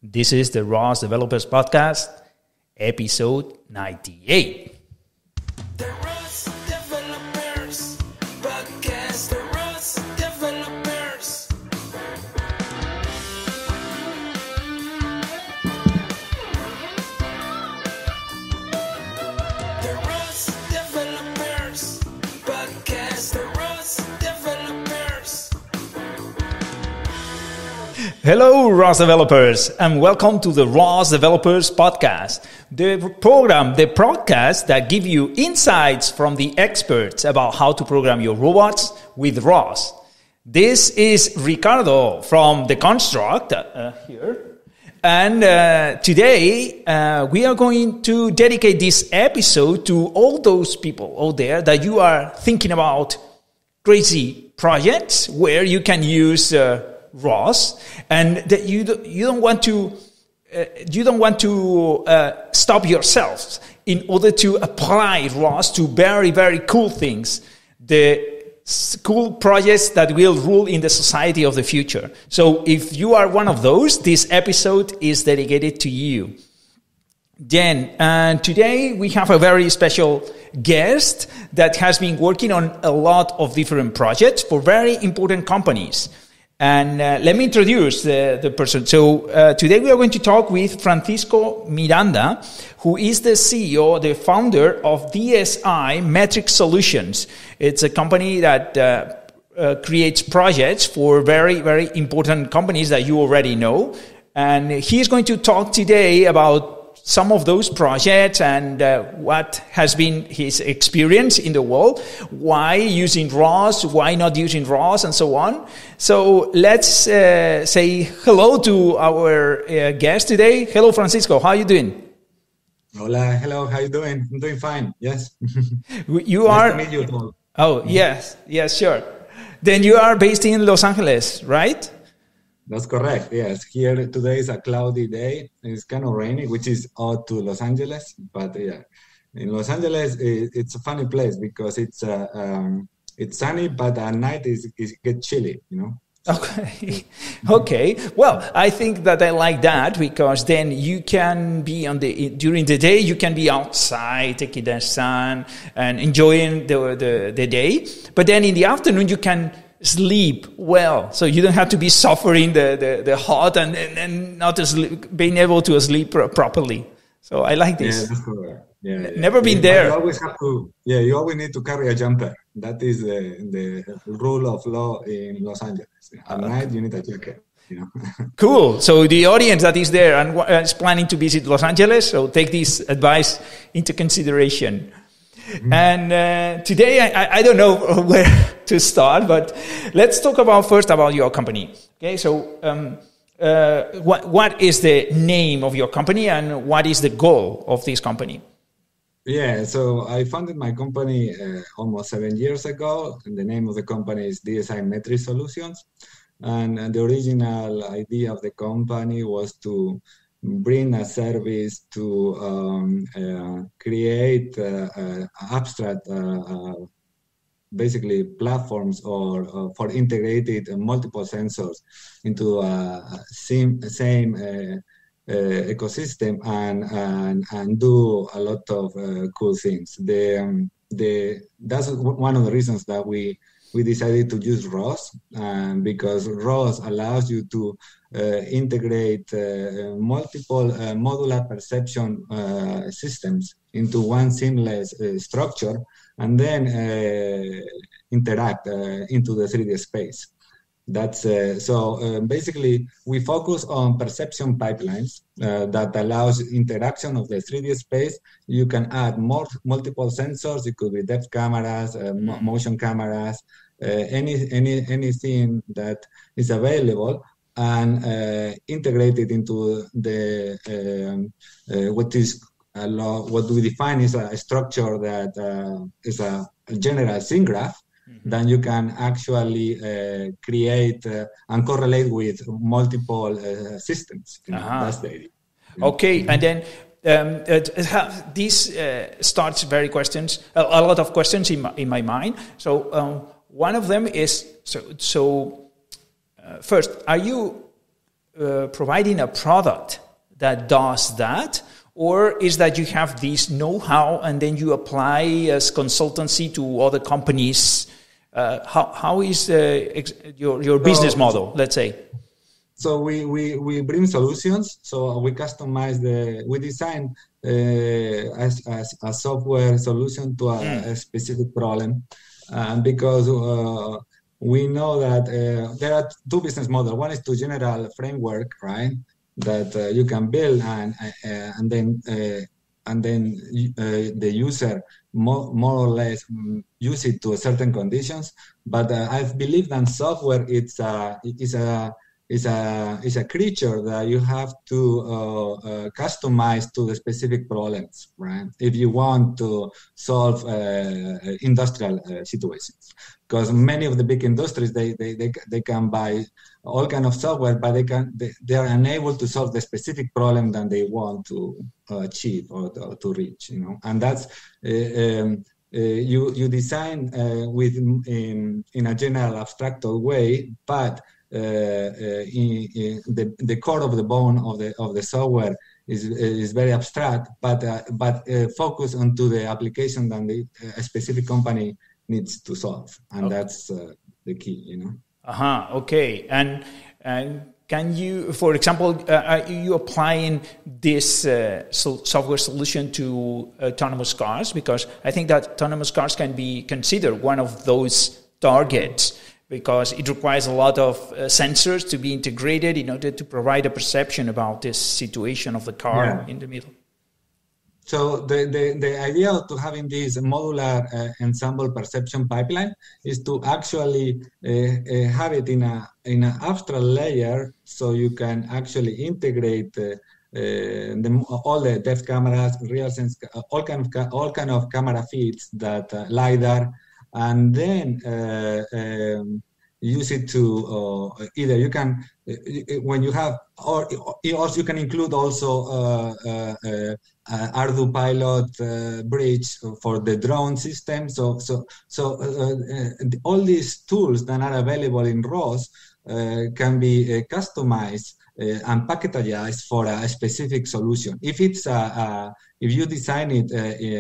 This is the ROS Developers Podcast, episode 98. The ROS Developers Podcast, the ROS Developers. The ROS Developers Podcast, the ROS Developers. Hello, ROS Developers, and welcome to the ROS Developers Podcast, the podcast that give you insights from the experts about how to program your robots with ROS. This is Ricardo from The Construct here, and today we are going to dedicate this episode to all those people out there that you are thinking about crazy projects where you can use ROS, and that you don't want to stop yourselves in order to apply ROS to very, very cool things, the cool projects that will rule in the society of the future. So if you are one of those, this episode is dedicated to you. Then, today we have a very special guest that has been working on a lot of different projects for very important companies. And let me introduce the person. So today we are going to talk with Francisco Miranda, who is the CEO, the founder of DSI Metric Solutions. It's a company that creates projects for very, very important companies that you already know. And he is going to talk today about some of those projects and what has been his experience in the world, why using ROS, why not using ROS, and so on. So let's say hello to our guest today. Hello, Francisco. How are you doing? Hola, hello. How are you doing? I'm doing fine. Yes. You nice are. to meet you all. Oh, yes, sure. Then you are based in Los Angeles, right? That's correct. Yes. Here today is a cloudy day. It's kind of rainy, which is odd to Los Angeles. But yeah, in Los Angeles, it's a funny place because it's sunny, but at night it gets chilly, you know? Okay. Well, I think that I like that because then you can be during the day, you can be outside taking the sun and enjoying the day. But then in the afternoon, you can sleep well, so you don't have to be suffering the hot and not being able to sleep properly. So I like this. Yeah, that's correct. Yeah. Never been there. You always have to. Yeah, you always need to carry a jumper. That is the rule of law in Los Angeles. At night, you need a jacket. You know. Cool. So the audience that is there and is planning to visit Los Angeles, so take this advice into consideration. Mm-hmm. And today, I don't know where to start, but let's talk first about your company. Okay, so what is the name of your company and what is the goal of this company? Yeah, so I founded my company almost 7 years ago, and the name of the company is DSI Metric Solutions. And the original idea of the company was to bring a service to create abstract, basically platforms or for integrated multiple sensors into same ecosystem and do a lot of cool things. That's one of the reasons that we decided to use ROS, because ROS allows you to integrate multiple modular perception systems into one seamless structure and then interact into the 3D space. That's basically we focus on perception pipelines that allows interaction of the 3D space. You can add multiple sensors. It could be depth cameras, motion cameras, anything that is available, and integrate it into the what we define is a structure that is a general scene graph. Mm-hmm. Then you can actually create and correlate with multiple systems. You know, that's the idea. Okay, and then this starts a lot of questions in my mind. So one of them is first, are you providing a product that does that, or is that you have this know-how and then you apply as consultancy to other companies? How is your business model, let's say? So we bring solutions. So we customize we design a software solution to a specific problem, because we know that there are two business models. One is to general framework, right, that you can build and then the user more or less use it to certain conditions. But I believe that software is a creature that you have to customize to the specific problems, right? If you want to solve industrial situations, because many of the big industries they can buy all kind of software, but they are unable to solve the specific problem that they want to achieve or to reach, you know. And that's you design in a general abstract way, but the core of the bone of the software is very abstract, but focus onto the application that a specific company needs to solve, and that's the key, you know. Okay. And can you, for example, are you applying this software solution to autonomous cars? Because I think that autonomous cars can be considered one of those targets, because it requires a lot of sensors to be integrated in order to provide a perception about this situation of the car in the middle. So the idea of having this modular ensemble perception pipeline is to actually have it in an abstract layer, so you can actually integrate all the depth cameras, real sense, all kind of camera feeds that LiDAR, and then use it to either you can when you have, or also you can include also Ardu Pilot bridge for the drone system. So all these tools that are available in ROS can be customized and packaged for a specific solution. If it's if you design it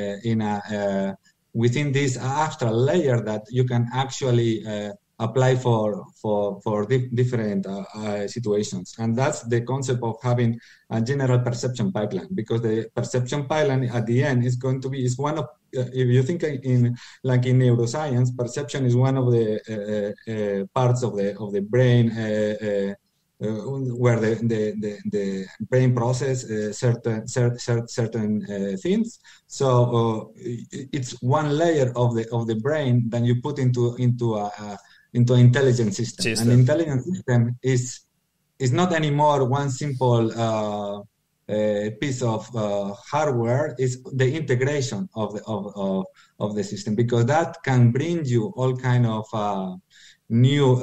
within this abstract layer that you can actually apply for different situations. And that's the concept of having a general perception pipeline, because the perception pipeline at the end is going to be, is one of, if you think in neuroscience, perception is one of the parts of the brain where the brain process certain things. So it's one layer of the brain that you put into an intelligent system. An intelligent system is not anymore one simple piece of hardware. It's the integration of the system, because that can bring you all kind of new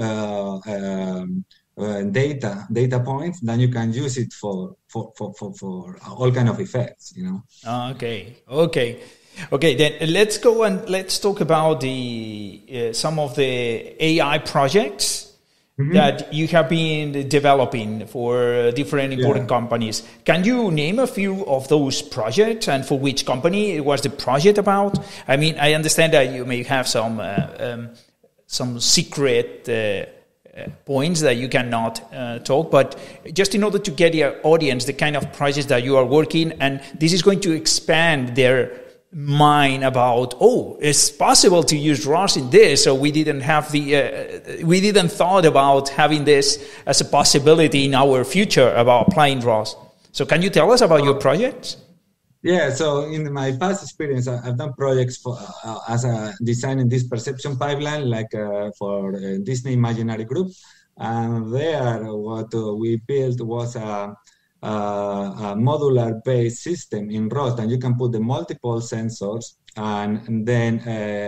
data points. Then you can use it for all kind of effects, you know. Okay, then let's go and let's talk about the some of the AI projects that you have been developing for different important companies. Can you name a few of those projects, and for which company was the project about? I mean, I understand that you may have some secret points that you cannot talk, but just in order to get your audience the kind of projects that you are working, and this is going to expand their mind about, it's possible to use ROS in this, so we didn't have we didn't thought about having this as a possibility in our future about applying ROS. So can you tell us about your projects? Yeah, so in my past experience, I've done projects for as a designing this perception pipeline, like for Disney Imaginary Group, and there what we built was a modular-based system in ROS, and you can put the multiple sensors, and then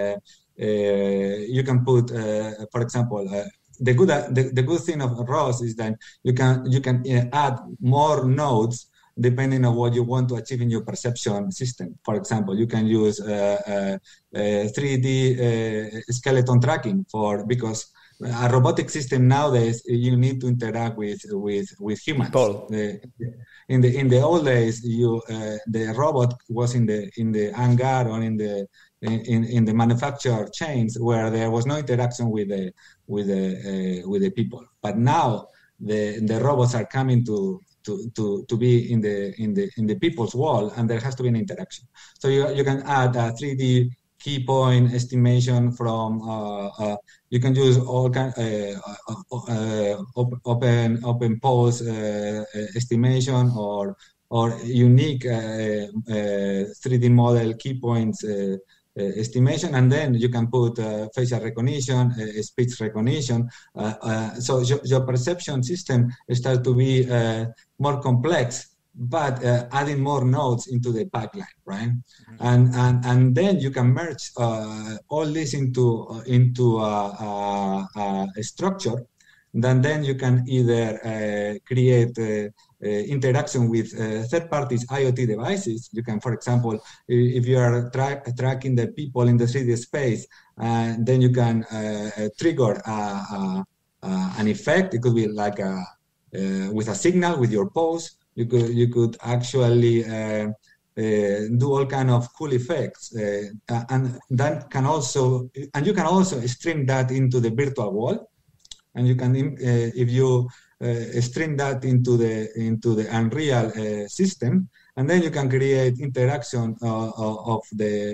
you can put, for example, the good thing of ROS is that you can add more nodes depending on what you want to achieve in your perception system. For example, you can use 3D skeleton tracking because a robotic system nowadays, you need to interact with humans. People. In the old days, the robot was in the hangar or in the manufacturer chains where there was no interaction with the people. But now the robots are coming to be in the people's world, and there has to be an interaction. So you can add a 3D key point estimation from you can use all kind open pose estimation or unique 3D model key points estimation, and then you can put facial recognition, speech recognition. So your perception system starts to be more complex, but adding more nodes into the pipeline, right? Mm-hmm. And then you can merge all this into a structure. Then you can either create interaction with third parties IoT devices. You can, for example, if you are tracking the people in the 3D space, then you can trigger an effect. It could be like with a signal with your pose. You could actually do all kind of cool effects, and that can also, and you can also stream that into the virtual world, and you can if you stream that into the Unreal system, and then you can create interaction of the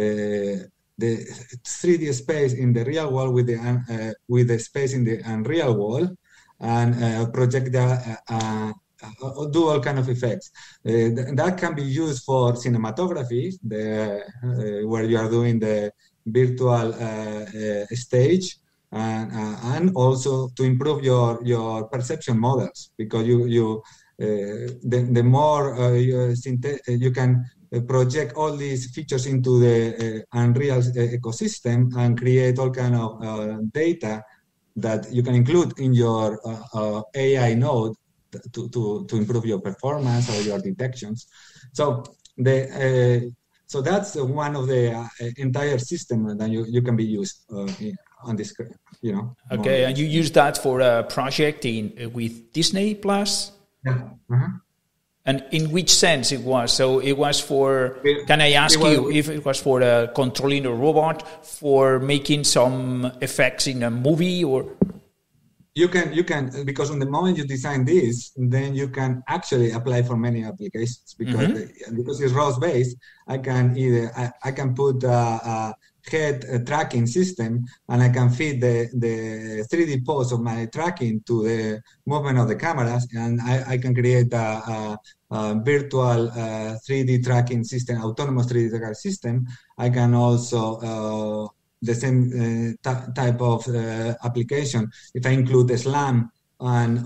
3D space in the real world with the space in the Unreal world, and project that. Do all kind of effects. That can be used for cinematography, where you are doing the virtual stage, and also to improve your perception models, because the more you can project all these features into the Unreal ecosystem and create all kind of data that you can include in your AI node to improve your performance or your detections. So that's one of the entire system that you can be used on this, Okay, model. and you use that for a project with Disney Plus? Yeah. Uh-huh. And in which sense it was? So it was for, can I ask you if it was for controlling a robot, for making some effects in a movie, or? You can, because on the moment you design this, then you can actually apply for many applications, because it's ROS based. I can put a head tracking system, and I can feed the 3D pose of my tracking to the movement of the cameras, and I can create a virtual 3D tracking system, autonomous 3D tracking system. I can also the same type of application. If I include the SLAM and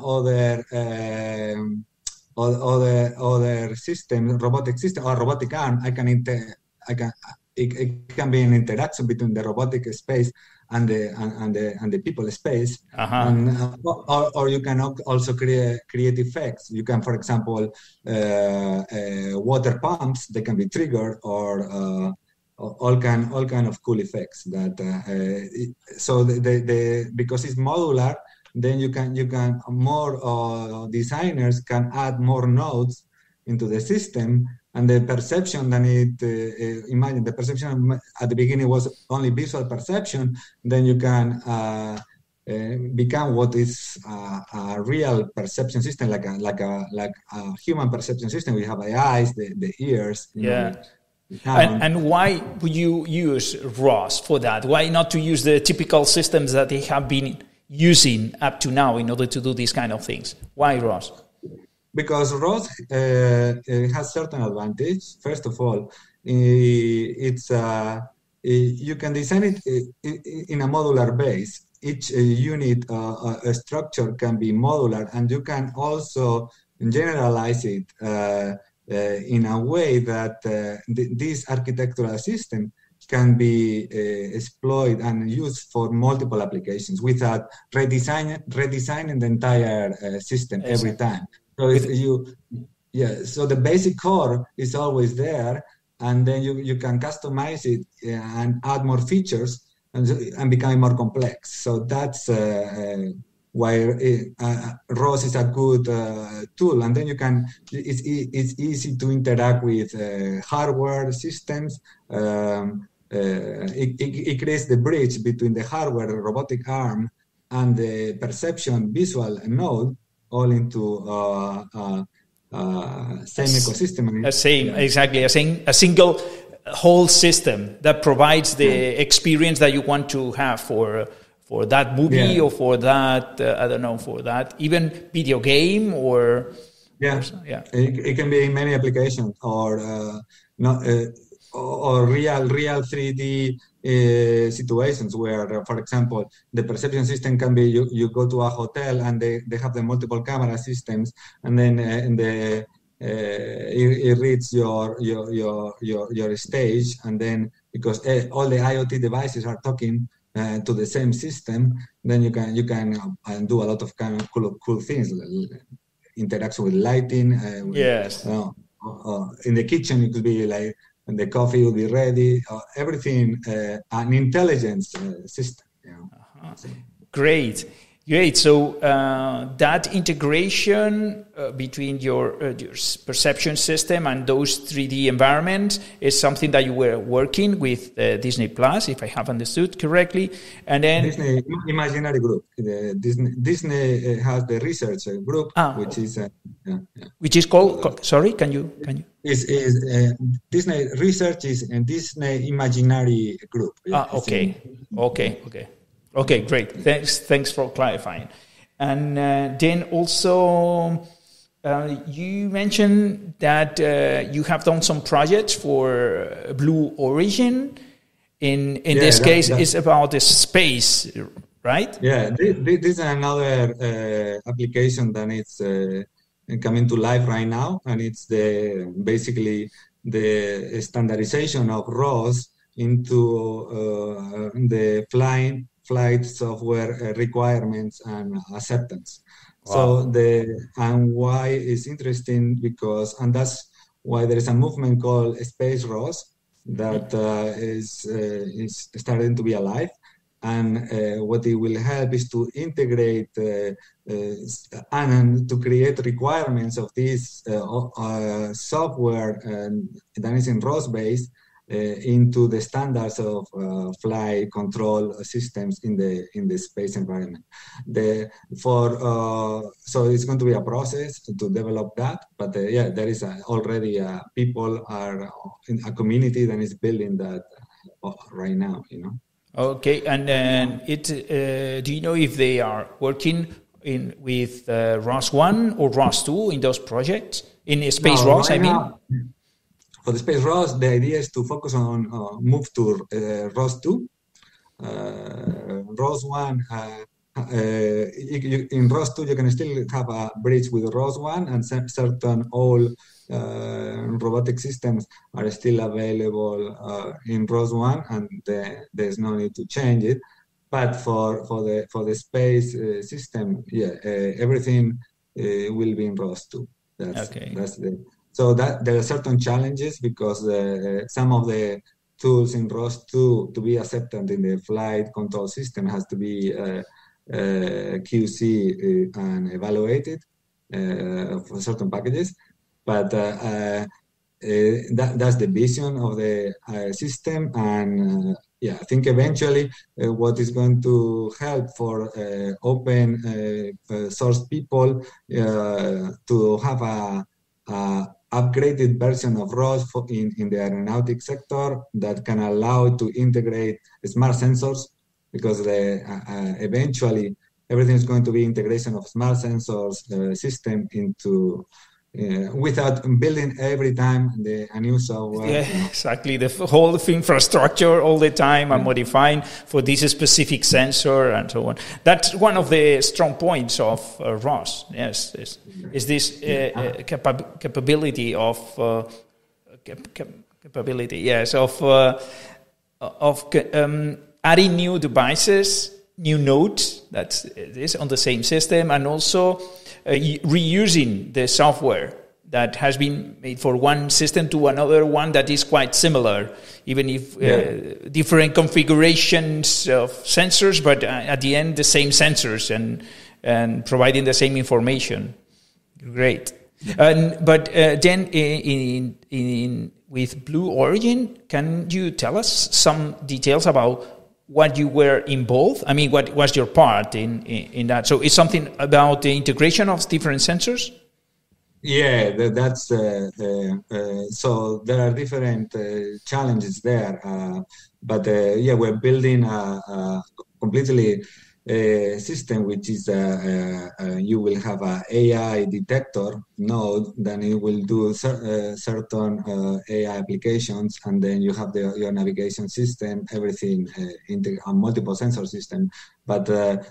other system, robotic system or robotic arm, it can be an interaction between the robotic space and the people space. Uh-huh. Or you can also create effects. You can, for example, water pumps, they can be triggered, or all kind of cool effects that so because it's modular, then you can more designers can add more nodes into the system, and the perception that imagine the perception at the beginning was only visual perception, then you can become what is a real perception system, like a human perception system. We have the eyes, the ears, And why would you use ROS for that? Why not to use the typical systems that they have been using up to now in order to do these kind of things? Why ROS? Because ROS has certain advantage. First of all, it's you can design it in a modular base. Each unit structure can be modular, and you can also generalize it in a way that this architectural system can be exploited and used for multiple applications without redesigning the entire system every time. So so the basic core is always there, and then you can customize it and add more features and becoming more complex. So that's why ROS is a good tool, and then it's easy to interact with hardware systems. It creates the bridge between the hardware, the robotic arm, and the perception visual node, all into same ecosystem. Exactly, a single whole system that provides the experience that you want to have for that movie or for that for that even video game or It can be in many applications or real 3D situations where, for example, the perception system can be you go to a hotel and they have the multiple camera systems, and then it reads your stage, and then because all the IoT devices are talking to the same system, then you can do a lot of kind of cool things, interaction with lighting. In the kitchen, it could be like the coffee will be ready. Everything, an intelligence system. Great. So that integration between your perception system and those 3D environments is something that you were working with Disney Plus, if I have understood correctly. And then Disney Imaginary Group. Disney has the research group, which is called. Sorry, can you? Disney Research is a Disney Imaginary Group. Okay, great. Thanks for clarifying. And then also, you mentioned that you have done some projects for Blue Origin. In this case, it's about the space, right? Yeah, this is another application that it's coming to life right now, and it's basically the standardization of ROS into the flight software requirements and acceptance. Wow. So and why it's interesting and that's why there is a movement called Space ROS that is starting to be alive. And what it will help is to integrate and to create requirements of this software that is in ROS based into the standards of flight control systems in the space environment. So it's going to be a process to develop that, but there is already people are in a community that is building that right now. Okay, and then do you know if they are working with ROS 1 or ROS 2 in those projects in Space ROS? Right now, for the Space ROS, the idea is to focus on move to ROS 2. ROS 1, in ROS 2, you can still have a bridge with ROS 1, and certain all robotic systems are still available in ROS 1, and there's no need to change it. But for the space system, everything will be in ROS 2. So that there are certain challenges because some of the tools in ROS 2 to be accepted in the flight control system has to be QC and evaluated for certain packages. But that's the vision of the system. And I think eventually what is going to help for open source people to have a upgraded version of ROS in the aeronautic sector that can allow to integrate smart sensors, because eventually everything is going to be integration of smart sensors system into without building every time a new software. Yeah, exactly. The whole infrastructure all the time and modifying for this specific sensor and so on. That's one of the strong points of ROS. Yes, is this capability of adding new devices, new nodes that is on the same system, and also reusing the software that has been made for one system to another one that is quite similar, even if different configurations of sensors, but at the end the same sensors and providing the same information. Great. But then with Blue Origin, can you tell us some details about what you were involved? I mean, what was your part in that? So it's something about the integration of different sensors? Yeah, that's so there are different challenges there, but we're building a completely system which is you will have a AI detector node, then it will do certain AI applications, and then you have your navigation system, everything a multiple sensor system, but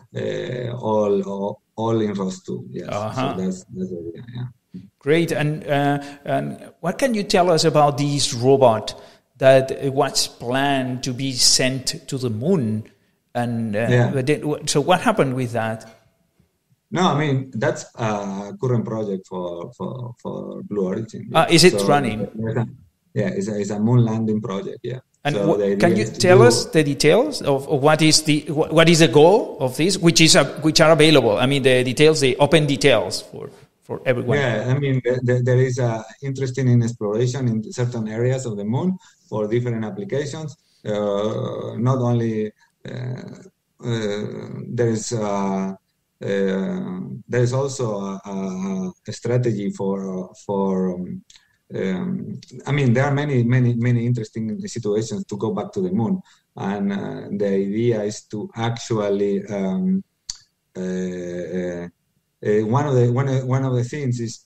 all in ROS2. Yes, so that's the idea. Yeah. Great. And what can you tell us about this robot that was planned to be sent to the moon? And so what happened with that? No, I mean, that's a current project for Blue Origin. Is it running? It's a moon landing project, yeah. And so can you tell us the details of what is the goal of this, which are available? I mean, the details, the open details for everyone. Yeah, I mean, there is interest in exploration in certain areas of the moon for different applications. Not only there is also a strategy for I mean, there are many interesting situations to go back to the moon, and the idea is to actually one of the things is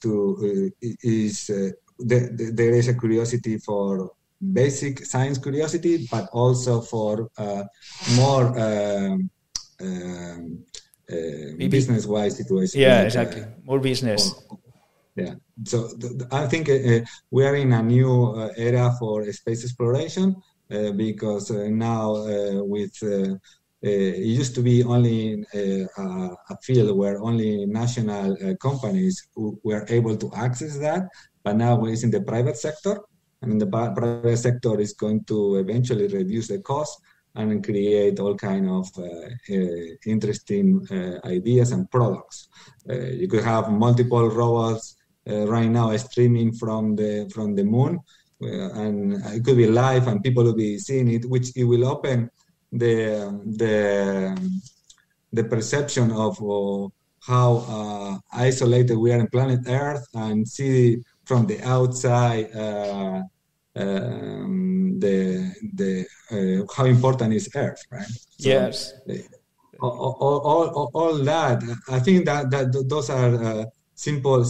there is a curiosity for basic science curiosity, but also for more business-wise situations. Yeah, like, exactly. More business. So I think we are in a new era for space exploration because now with it used to be only a field where only national companies were able to access that, but now it's in the private sector. And the private sector is going to eventually reduce the cost and create all kind of interesting ideas and products. You could have multiple robots right now streaming from the moon, and it could be live, and people will be seeing it, which it will open the perception of how isolated we are in planet Earth, and see from the outside how important is Earth, right? So, yes. All that. I think that those are simple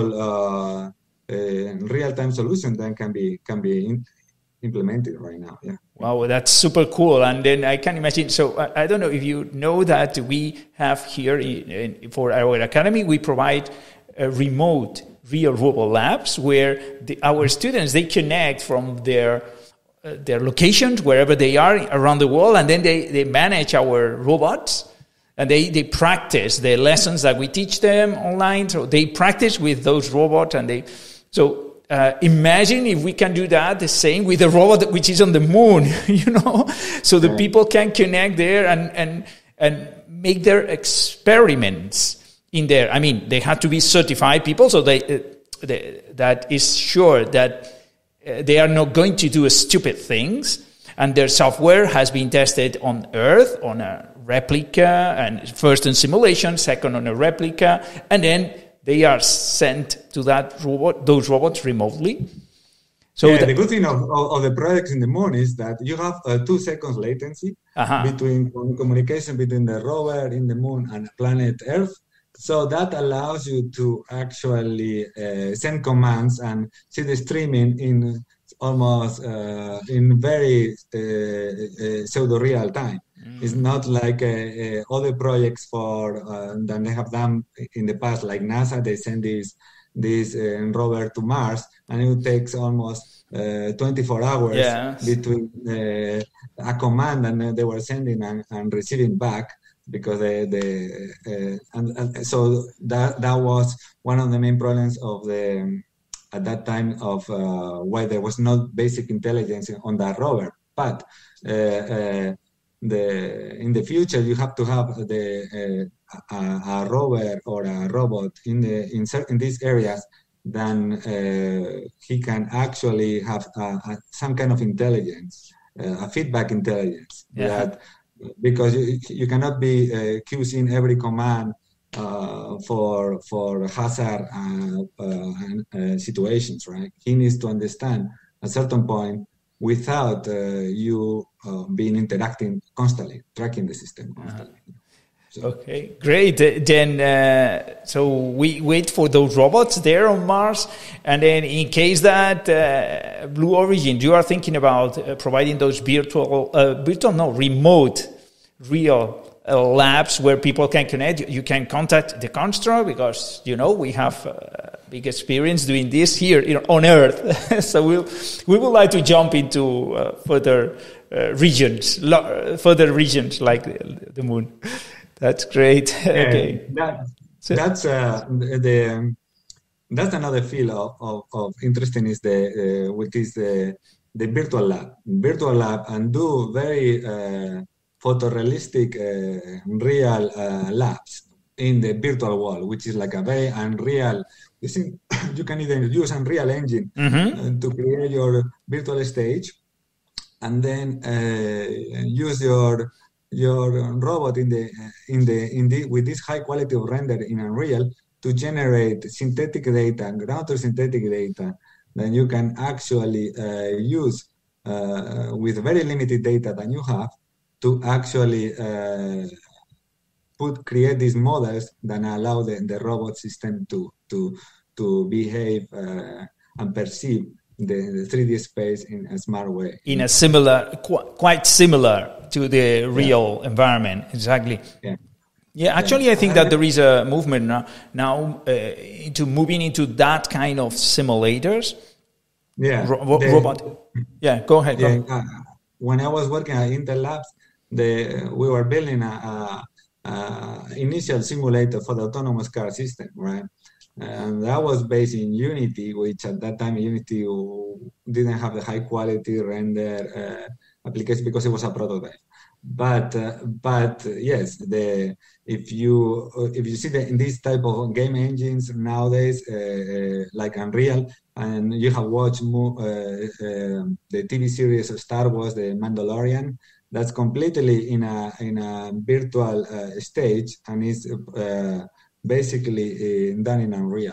real-time solutions that can be implemented right now. Yeah. Wow, that's super cool. And then I can imagine. So I don't know if you know that we have here for our academy, we provide remote real robot labs where our students, they connect from their locations wherever they are around the world, and then they manage our robots. And they practice the lessons that we teach them online. So they practice with those robots, and imagine if we can do that the same with a robot which is on the moon, so the people can connect there and make their experiments in there. I mean, they have to be certified people, so that is sure that they are not going to do stupid things, and their software has been tested on Earth on a replica, and first in simulation, second on a replica, and then they are sent to those robots remotely. So the good thing of the projects in the moon is that you have 2 seconds latency between communication between the rover in the moon and planet Earth. So that allows you to actually send commands and see the streaming in almost in very pseudo real time. It's not like other projects that they have done in the past, like NASA. They send this rover to Mars, and it takes almost 24 hours between a command and they were sending and receiving back, because so that was one of the main problems of the at that time of why there was no basic intelligence on that rover. But in the future, you have to have a rover or a robot in these areas. Then he can actually have some kind of intelligence, a feedback intelligence. That because you cannot be QCing every command for hazard situations, right? He needs to understand at a certain point without you being interacting constantly, tracking the system constantly. So. Okay, great. Then, so we wait for those robots there on Mars, and then in case that Blue Origin, you are thinking about providing those remote, real labs where people can connect. You can contact the Constra because we have big experience doing this here on Earth. So we would like to jump into further regions like the Moon. That's great. Okay. That's another field of interesting is which is the virtual lab. Virtual lab and do very photorealistic real labs in the virtual world, which is like a very Unreal. You can even use Unreal Engine to create your virtual stage, and then use your robot with this high quality of render in Unreal to generate synthetic data, ground truth synthetic data, that you can actually use with very limited data that you have to actually create these models that allow the robot system to behave and perceive the 3D space in a smart way. In a quite similar to the real environment, exactly. Yeah, actually, I think that there is a movement now into moving into that kind of simulators. Yeah, robot. Yeah, go ahead. When I was working at Intel Labs, we were building a initial simulator for the autonomous car system, right? And that was based in Unity, which at that time Unity didn't have the high quality render application because it was a prototype. But yes, if you see in this type of game engines nowadays, like Unreal, and you have watched the TV series of Star Wars, The Mandalorian, that's completely in a virtual stage, and is basically done in Unreal.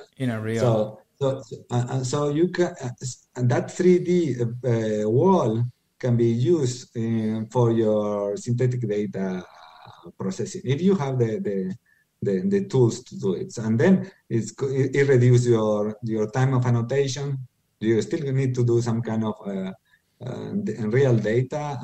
So you can that 3D wall can be used for your synthetic data processing if you have the tools to do it. And then it reduces your time of annotation. You still need to do some kind of real data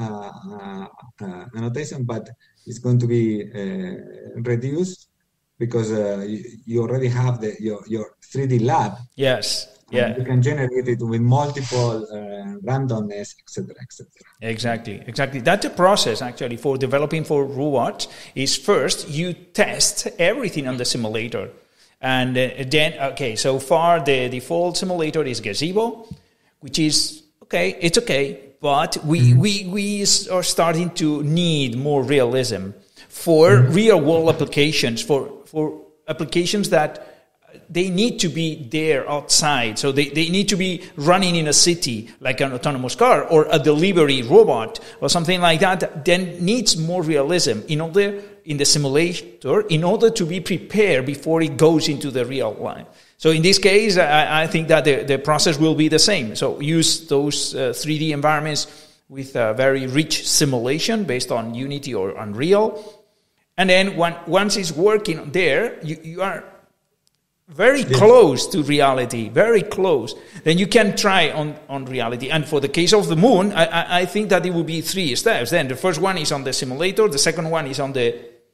annotation, but it's going to be reduced because you already have your 3D lab. Yes. Yeah. You can generate it with multiple randomness, etc., etc. Exactly. That's the process actually for developing for robots. Is first you test everything on the simulator, and then so far the default simulator is Gazebo, which is okay. It's okay, but we are starting to need more realism for real world applications, for applications that they need to be there outside. So they need to be running in a city like an autonomous car or a delivery robot or something like that. Then needs more realism in the simulator in order to be prepared before it goes into the real life. So in this case, I think that the process will be the same. So use those 3D environments with a very rich simulation based on Unity or Unreal. And then once it's working there, you are very close to reality, very close. Then you can try on reality. And for the case of the Moon, I think that it will be 3 steps. Then the first one is on the simulator. The second one is in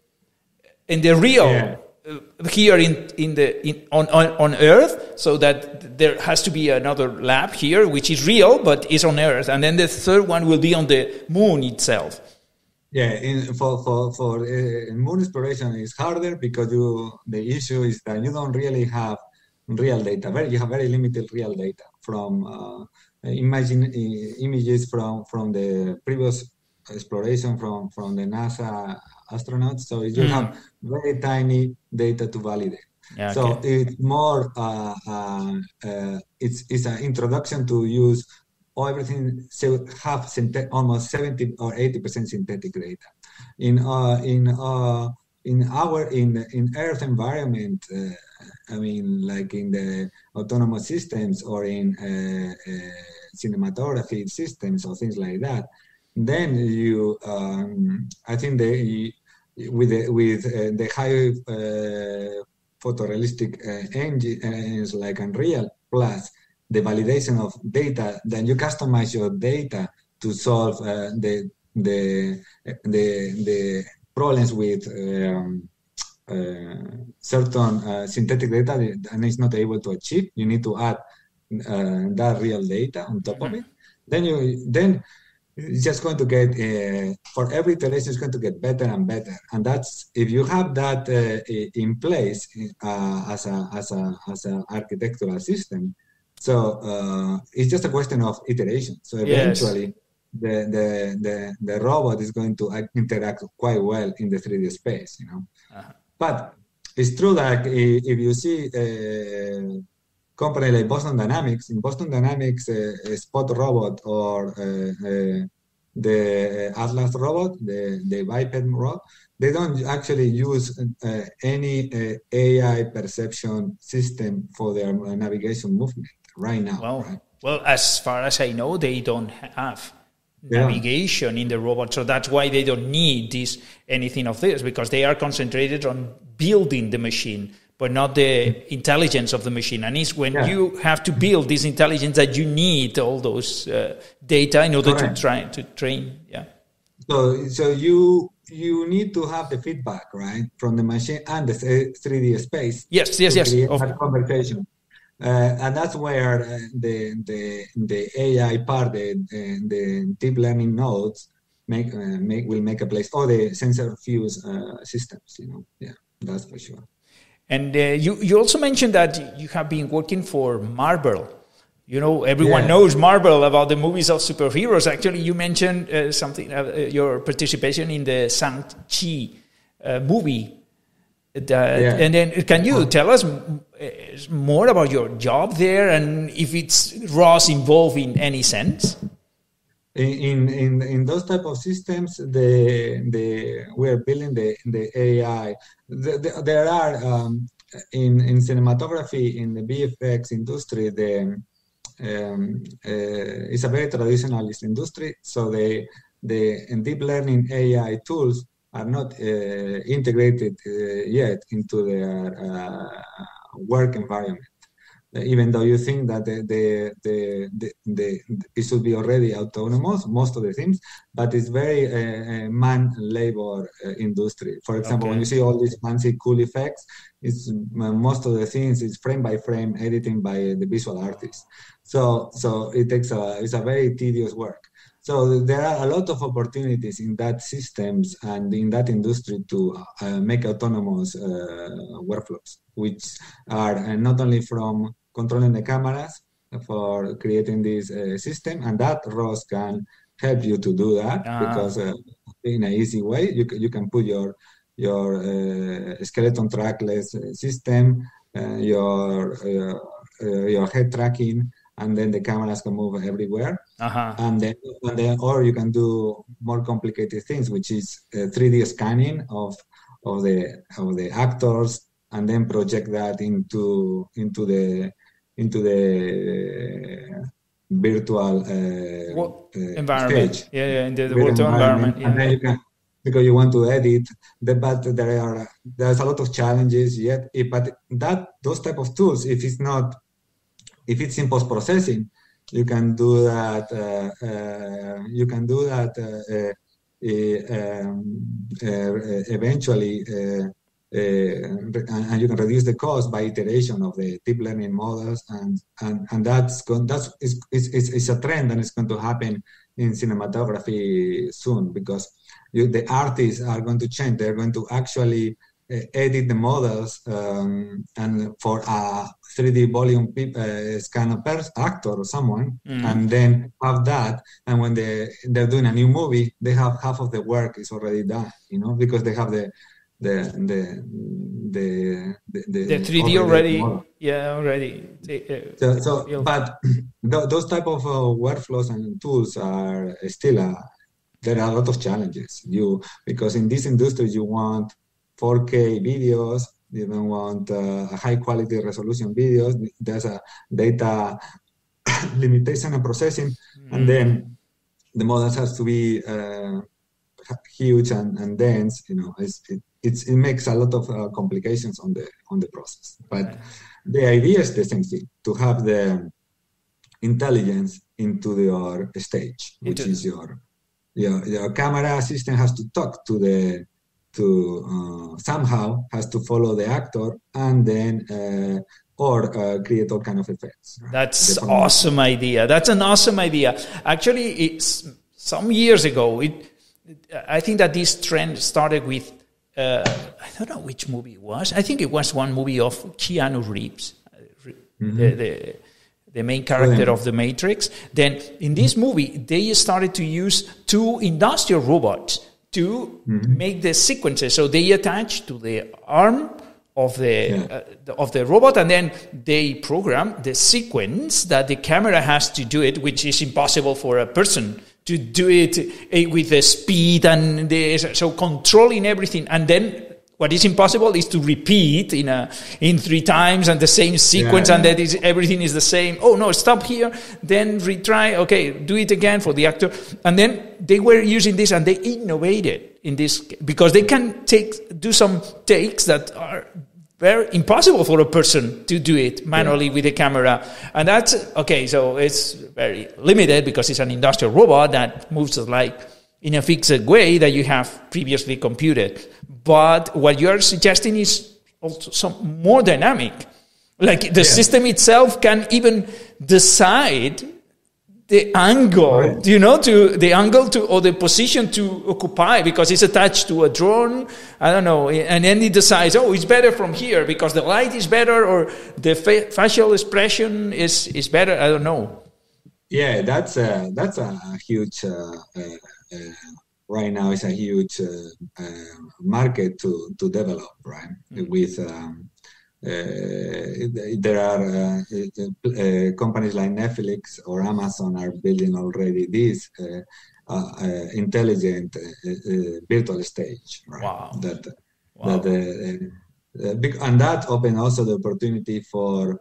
the real here on Earth. So that there has to be another lab here, which is real but is on Earth. And then the third one will be on the Moon itself. Yeah, for moon exploration is harder because the issue is that you don't really have real data. You have very limited real data from images from the previous exploration from the NASA astronauts. So you have very tiny data to validate. Yeah, So okay. it's more it's an introduction to use everything. So have almost 70 or 80% synthetic data in Earth environment. I mean, like in the autonomous systems or in cinematography systems or things like that. Then you, I think with the high photorealistic engines like Unreal plus the validation of data, then you customize your data to solve the problems with certain synthetic data and it's not able to achieve. You need to add that real data on top of it. Then it's just going to get for every iteration, it's going to get better and better. And that's if you have that in place as a architectural system. So it's just a question of iteration. So eventually, the robot is going to interact quite well in the 3D space, you know. But it's true that if you see a company like Boston Dynamics, in Boston Dynamics, Spot Robot or the Atlas robot, the biped robot, they don't actually use any AI perception system for their navigation movement right now. Well, right? Well, as far as I know, they don't have navigation in the robot, so that's why they don't need anything of this, because they are concentrated on building the machine, but not the intelligence of the machine. And it's when you have to build this intelligence that you need all those data in order to train. Yeah. So you need to have the feedback, right, from the machine and the 3D space. Yes. That conversation. And that's where the AI part, the deep learning nodes will make a place, or the sensor fuse systems. You know, yeah, that's for sure. And you also mentioned that you have been working for Marvel. You know, everyone knows Marvel about the movies of superheroes. Actually, you mentioned something, your participation in the Shang-Chi movie. And then can you tell us more about your job there and if it's ROS involved in any sense? In those type of systems, we're building the AI. There are in cinematography, in the VFX industry, it's a very traditionalist industry. So the deep learning AI tools are not integrated yet into their work environment. Even though you think that it should be already autonomous, most of the things, but it's very man-labor industry. For example, when you see all these fancy cool effects, it's most of the things is frame by frame editing by the visual artist. So it takes it's a very tedious work. So there are a lot of opportunities in that systems and in that industry to make autonomous workflows, which are not only from controlling the cameras for creating this system, and that ROS can help you to do that because in an easy way you can put your skeleton trackless system, your head tracking, and then the cameras can move everywhere. And then, or you can do more complicated things, which is 3D scanning of the actors, and then project that into the virtual environment. stage. In the virtual environment. And then you can, because you want to edit, but there's a lot of challenges yet. But those type of tools, if it's in post-processing, you can do that. Eventually, and you can reduce the cost by iteration of the deep learning models, and that's a trend, and it's going to happen in cinematography soon, because the artists are going to change. They're going to actually edit the models and for a 3D volume scan a actor or someone, and then have that. And when they're doing a new movie, they have half of the work is already done, because they have the 3D already. Yeah, already. But those type of workflows and tools are still there are a lot of challenges. Because in this industry you want 4K videos, you don't want high quality resolution videos. There's a data limitation and processing, and then the models has to be huge and dense. It makes a lot of complications on the process. But the idea is the same thing: to have the intelligence into your stage, which is your camera system has to talk to somehow has to follow the actor and then create all kind of effects. That's awesome idea. That's an awesome idea. Actually, it's some years ago. I think that this trend started with I don't know which movie it was. I think it was one movie of Keanu Reeves, the main character of The Matrix. Then in this movie, they started to use 2 industrial robots to make the sequences. So they attach to the arm of the robot, and then they program the sequence that the camera has to do it, which is impossible for a person to do it with the speed and so controlling everything. And then what is impossible is to repeat in 3 times and the same sequence, and that everything is the same. Oh no, stop here, then retry. Okay, do it again for the actor. And then they were using this, and they innovated in this because they can do some takes that are very impossible for a person to do it manually with a camera. And that's okay. So it's very limited because it's an industrial robot that moves like in a fixed way that you have previously computed. But what you are suggesting is also some more dynamic. Like the system itself can even decide the angle, to the angle or the position to occupy, because it's attached to a drone. I don't know, and then it decides, it's better from here because the light is better, or the facial expression is better. I don't know. Yeah, that's a huge. Right now, it's a huge market to develop. Right, with there are companies like Netflix or Amazon are building already this intelligent virtual stage. Right? Wow. And that opens also the opportunity for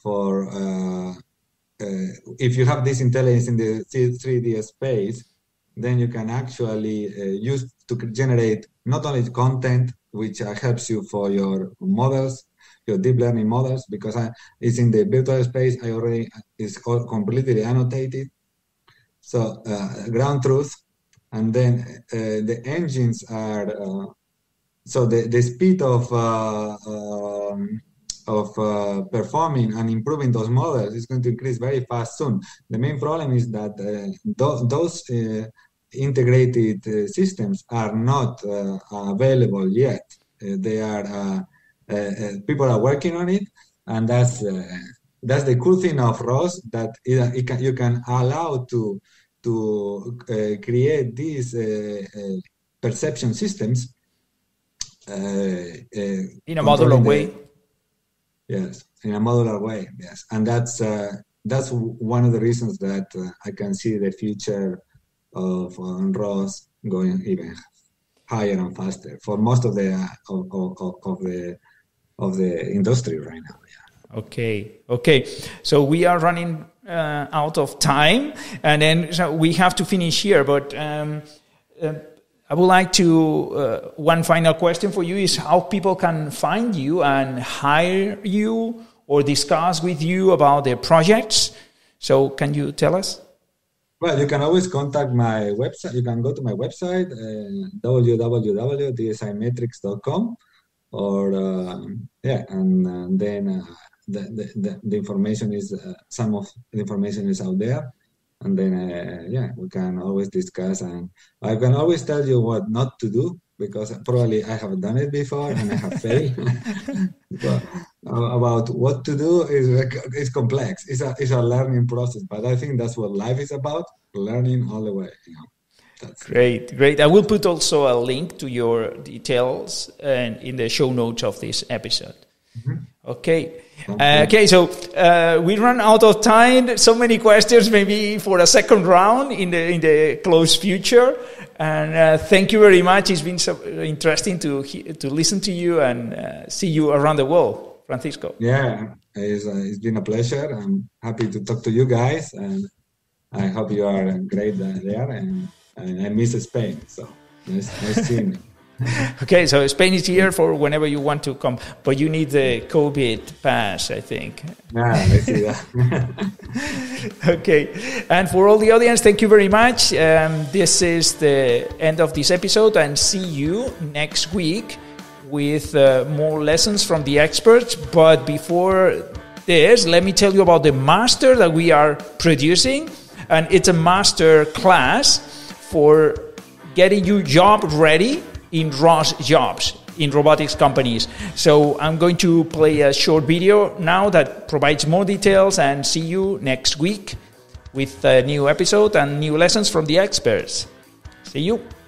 if you have this intelligence in the 3D space, then you can actually use to generate not only content, which helps you for your models, your deep learning models, because it's in the virtual space. It's all completely annotated. So ground truth, and then the engines are so the speed of performing and improving those models is going to increase very fast soon. The main problem is that those integrated systems are not available yet. They are people are working on it, and that's the cool thing of ROS, that you can allow to create these perception systems in a modular way. Yes, in a modular way. Yes, and that's one of the reasons that I can see the future of ROS going even higher and faster for most of the industry right now. Yeah. Okay. So we are running out of time, and then so we have to finish here. But I would like to one final question for you is how people can find you and hire you or discuss with you about their projects. So can you tell us? Well, you can always contact my website. You can go to my website, www.dsimetrics.com, and then the information is some of the information is out there, and then we can always discuss, and I can always tell you what not to do because probably I have done it before and I have failed. But about what to do is complex. It's a learning process, but I think that's what life is about, learning all the way. That's Great. I will put also a link to your details and in the show notes of this episode. Okay. So we run out of time. So many questions, maybe for a second round in the close future. And thank you very much. It's been so interesting to listen to you and see you around the world, Francisco. Yeah, it's been a pleasure. I'm happy to talk to you guys, and I hope you are great there. And I miss Spain, so nice seeing you. Okay, so Spain is here for whenever you want to come, but you need the COVID pass, I think. Yeah, I see that. Okay, and for all the audience, thank you very much. This is the end of this episode, and see you next week with more lessons from the experts. But before this, let me tell you about the master that we are producing, and it's a master class for getting you job ready in ROS jobs in robotics companies. So I'm going to play a short video now that provides more details, and see you next week with a new episode and new lessons from the experts. See you.